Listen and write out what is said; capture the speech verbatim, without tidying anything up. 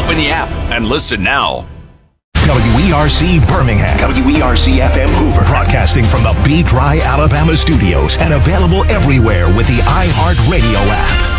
Open the app and listen now. W E R C Birmingham. W E R C F M Hoover. Broadcasting from the Be Dry, Alabama studios and available everywhere with the Iheartmedia app.